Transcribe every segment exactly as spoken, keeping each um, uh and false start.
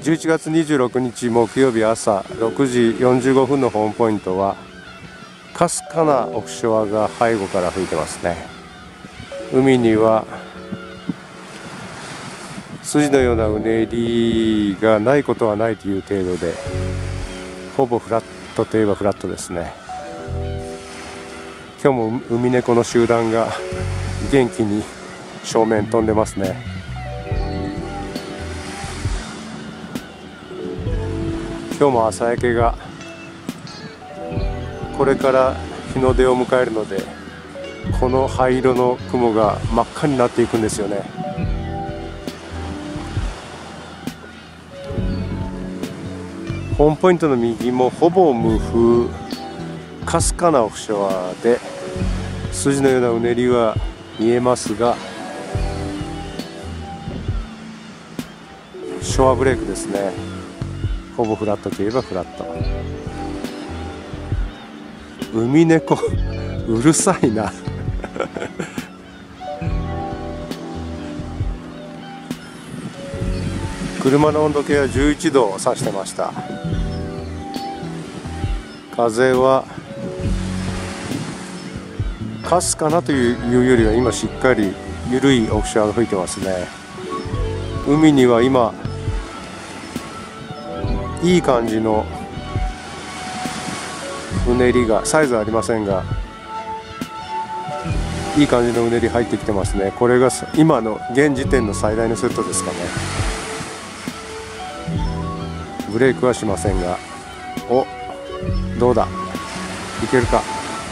じゅういちがつにじゅうろくにち木曜日朝ろくじよんじゅうごふんのホームポイントはかすかなオフショアが背後から吹いてますね。海には筋のようなうねりがないことはないという程度で、ほぼフラットといえばフラットですね。今日もウミネコの集団が元気に正面飛んでますね。今日も朝焼けがこれから日の出を迎えるので、この灰色の雲が真っ赤になっていくんですよね。ホームポイントの右もほぼ無風、かすかなオフショアで筋のようなうねりは見えますが、ショアブレークですね。ほぼフラットといえばフラット。ウミネコうるさいな車の温度計はじゅういちどを指してました。風はかすかなというよりは今しっかり緩いオフショアが吹いてますね。海には今いい感じのうねりが、サイズはありませんがいい感じのうねり入ってきてますね。これが今の現時点の最大のセットですかね。ブレークはしませんが、お、どうだ、いけるか。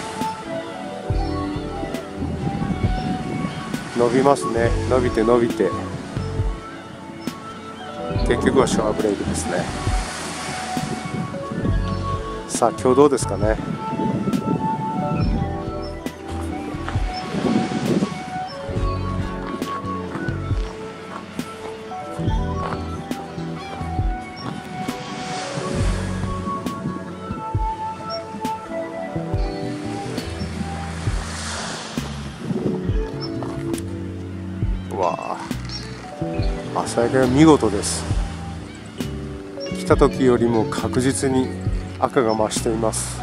伸びますね。伸びて伸びて結局はショアブレークですね。さあ今日どうですかね。わあ、朝焼けが見事です。来た時よりも確実に赤が増しています。